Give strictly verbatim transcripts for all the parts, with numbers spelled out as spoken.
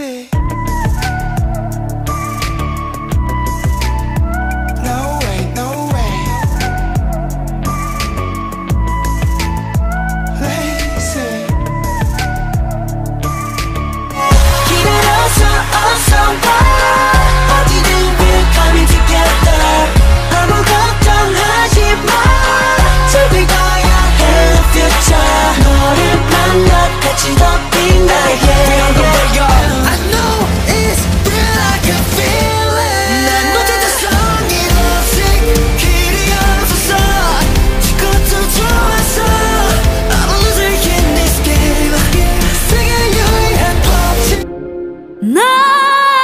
lazy. No way, no way. Lazy. 길을 어서 어서 와. 어디든 we're coming together. 아무 걱정하지 마. 즐길 거야 in the future. 너를 만나 같이 더 빛나게. We on the way up. I know it's real, I can feel it. 난 어제도 성인 없이 길이 없어서 지금도 좋았어. I'm a loser in this game. 세계 유일한 법칙. 나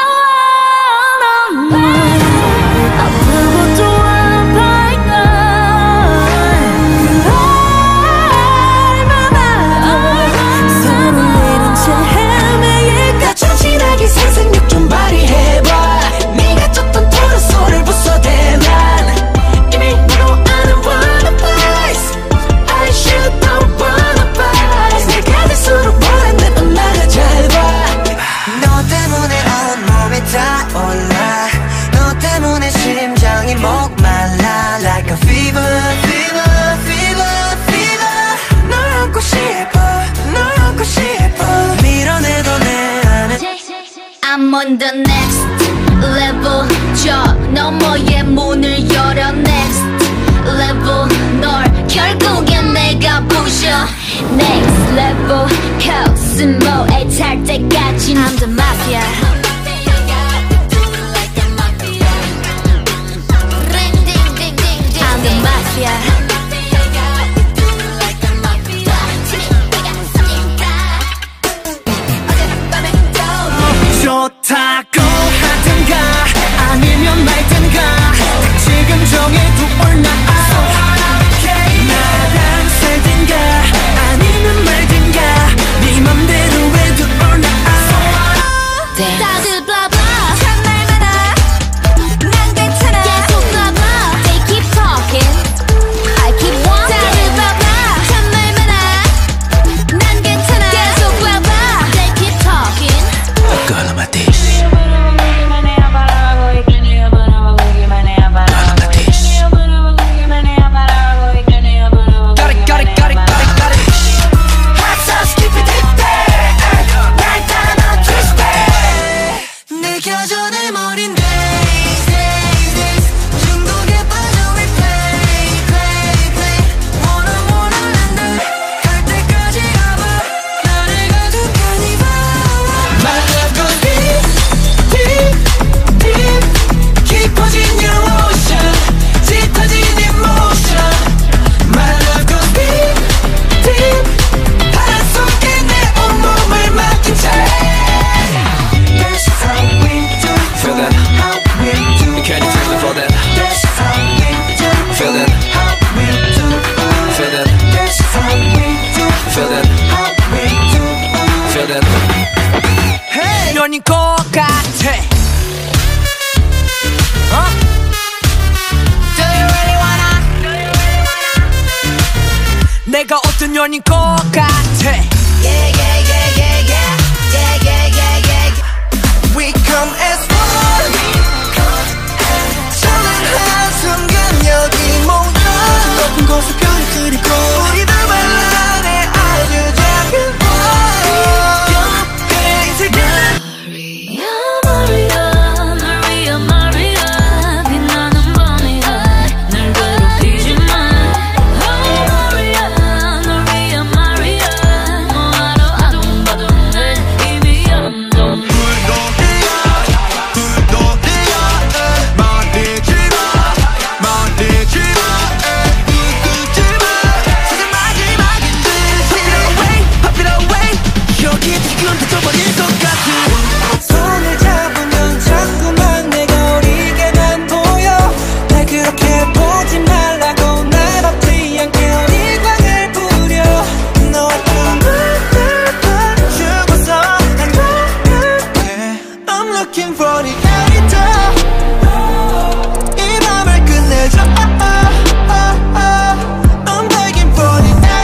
상상력 좀 발휘해봐. 네가 쳤던 토론 소리를 부숴대만 이미 너로 아는 wanna place. I should don't wanna place. 내가 될수록 원하는 음악을 잘 봐. 너 때문에 온몸이 타올라. 너 때문에 심장이 목말라. Like a fever, fever, fever, fever. 널 안고 싶어, 널 안고 싶어. 밀어내도 내 안에 I'm on the next level. 저 너머의 문을 열어 next level. 널 결국엔 내가 부셔 next level. 코스모에 탈 때까지 I'm the mafia. I'm the mafia. 좋다고 하든가 아니면 말든가 지금 정해도 or not. 나랑 살든가 아니면 말든가 네 맘대로 해도 or not. 다들 blah blah 참 말 많아. 난 괜찮아. 계속 blah blah. They keep talking, I keep walking. 다들 blah blah 참 말 많아. 난 괜찮아. 계속 blah blah. They keep talking. Girl, I'm a dish. 연인 것 같아. 어? Do you really wanna? Do you really wanna? 내가 어떤 연인 것 같아. Yeah yeah yeah yeah yeah yeah yeah yeah yeah. We come as one. 찬란한 순간 여기 모여 높은 곳에 별을 그리고 우리들 발란해 아주 작은 볼.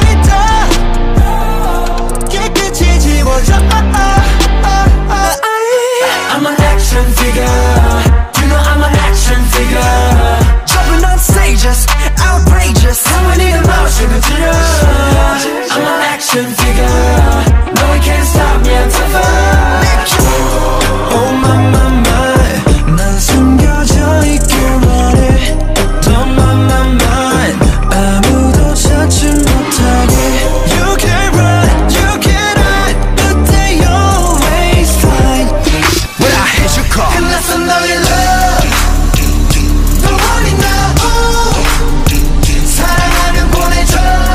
I 너의 love Don't worry now 사랑하면 보내줘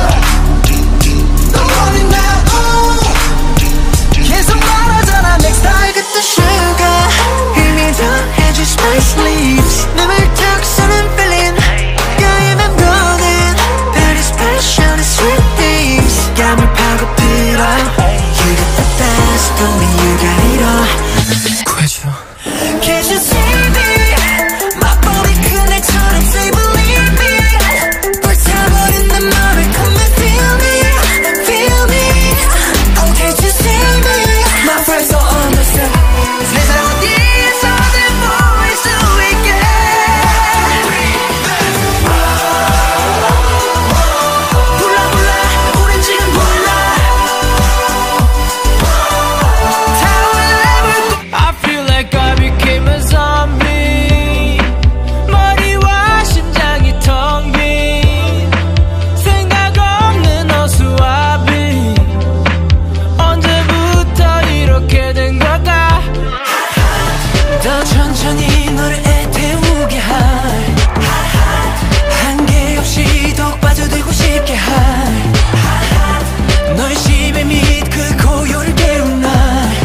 Don't worry now 계속 말하잖아 next time 그때 sugar 힘이 더해줄 spice leaves 눈을 쭉 쓰는 feeling 뼈에 맴도는 very special and sweet things 뺨을 파고들어 You got the best only you got it all 구해줘 Can't you see me 맛보니 그날처럼 say believe me 불타버린 내 맘을 come and feel me feel me Oh can't you see me My friends are on the side 내 사랑 어디서든 보일 수 있게 불러 불러 우린 지금 불러 I feel like I became a zombie 머리와 심장이 텅 빈 생각 없는 어수와비 언제부터 이렇게 된 걸까 더 천천히 너를 애태우게 할 한계 없이 더욱 빠져들고 싶게 할 너의 심해 및 그 고요를 깨운 날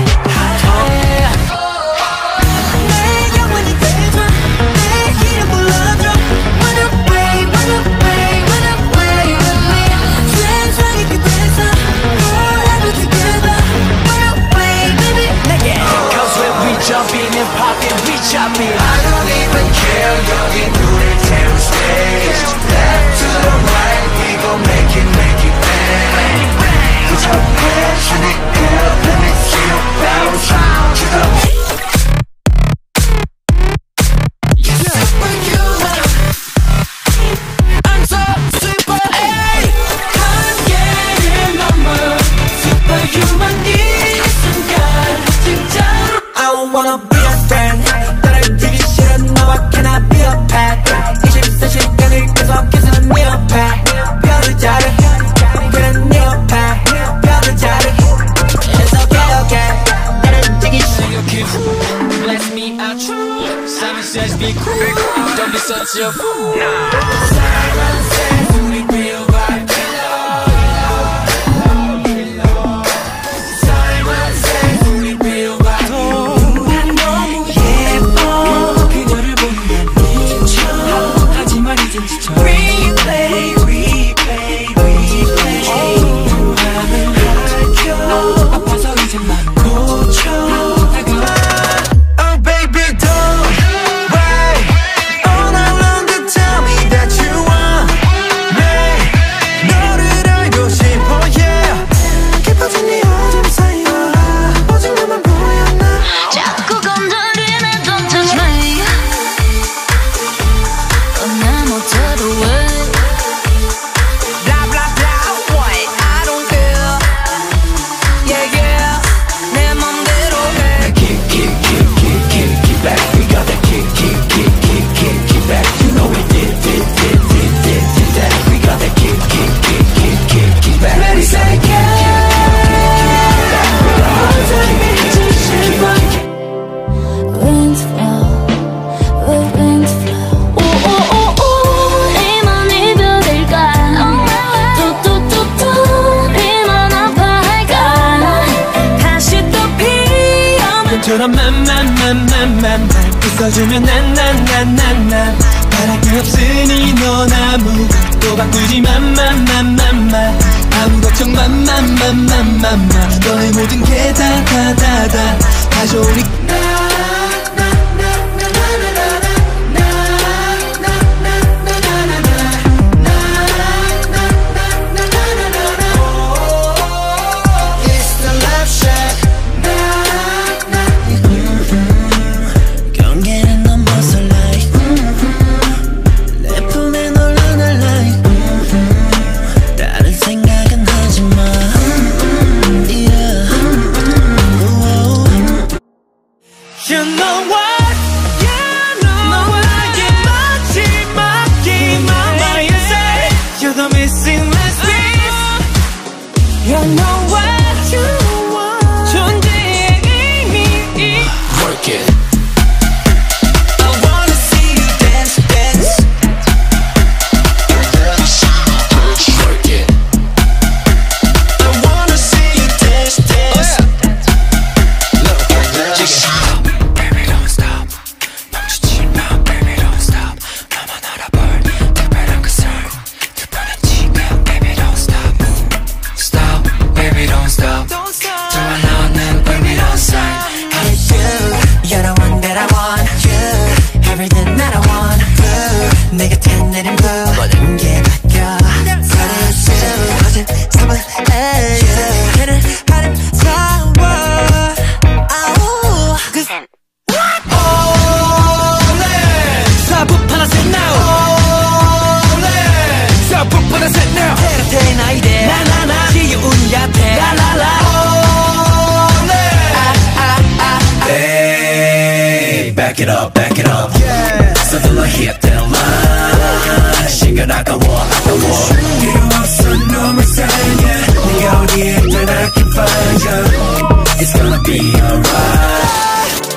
내 영원히 되줘 내 이름 불러줘 Run away, run away, run away with me 세상의 끝에서 forever together Run away, baby 내게 Cause when we jump in and pop it we chop it I don't even care 여기 눈을 태운 stage Left to the right we gon' make it, make it bang Put your hands in the air let me see you bounce to the Superhuman I'm so super hey 한계를 넘어 Superhuman 이 순간 진짜로 I don't wanna be a friend 너를 주기 싫은 너와 can I be a pet 이십사 시간을 계속해서는 네 옆에 뼈를 자르 그런 네 옆에 뼈를 자르 It's okay okay 너를 주기 싫어 Bless me out Simon says be cool Don't be such a fool Simon says 우리 real vibe Simon says 우리 real vibe 난 너무 예뻐 그녀를 보면 미쳐 하지만 이젠 지쳐 Replay replay replay 마음을 밝혀 아파서 이제 맘 고쳐 Oh baby don't wait all night long to tell me that you want me 너를 알고 싶어 yeah 깊어진 네 어둠 사이로 오직 너만 보였나 자꾸 건드리는 don't touch me 넌 못해도 왜 Blah blah blah why I don't care yeah yeah 내 맘대로 해 Kick kick kick kick kick kick back we got that kick kick kick kick kick kick back you know we did did did did did did that we got that kick kick kick kick kick kick back ready set go Winds flow, the winds flow. 오오오오 이만 이별일까? 뚜뚜뚜뚜 이만 아파할까? 다시 또 피어나 처럼 맘맘맘맘맘 웃어주면 난난난난난 바랄 게 없으니 넌 아무것도 바꾸지 맘맘맘맘맘 아무 걱정 맘맘맘맘맘 너의 모든 게 다 다 다다 다시 back it up, back it up. Yeah. 서둘러 hit that line. 시간 아까워, 아까워. 필요 없어 눈물 쌓여. 네가 어디에 있든 I can find you. It's gonna be alright.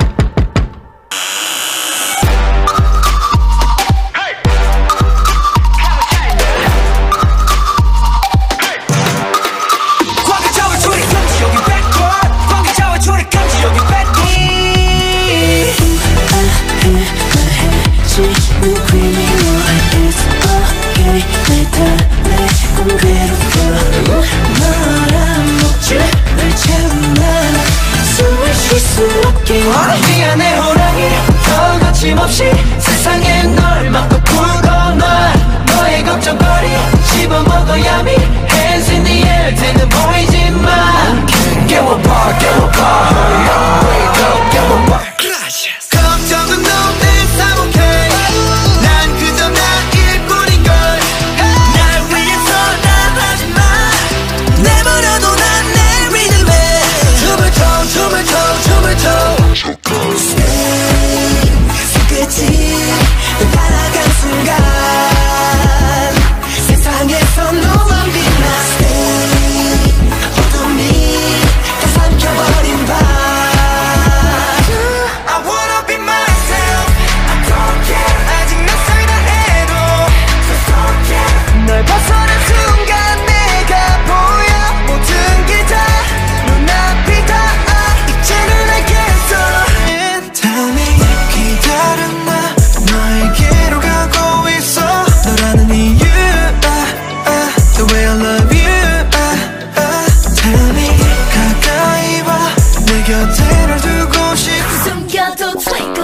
미안해 호랑이 더 거침없이 세상에 널 막고 풀어놔 너의 걱정거리 씹어먹어야미 Hands in the air 대는 보이지마 깨워봐 깨워봐 Hurry up wake up 깨워봐 걱정은 너내 사복해 난 그저 나일 뿐인걸 날 위해서 다 하지마 내버려둬 난 내 리듬에 춤을 춰 춤을 춰 춤을 춰 끝이 날아간 순간 세상에서 너만 빛나 어둠이 다 삼켜버린 밤 I wanna be myself I don't care 아직 낯설다 해도 Just don't care 널 벗어난 순간 내가 보여 모든 게 다 눈앞이 닿아 이제는 알겠어 Tell me 기다렸나 너에게로 가고 있어 너라는 이유 ah, ah, The way I love you ah, ah. Tell me 가까이 와 내 곁에 널 두고 싶어 숨겨도 twinkle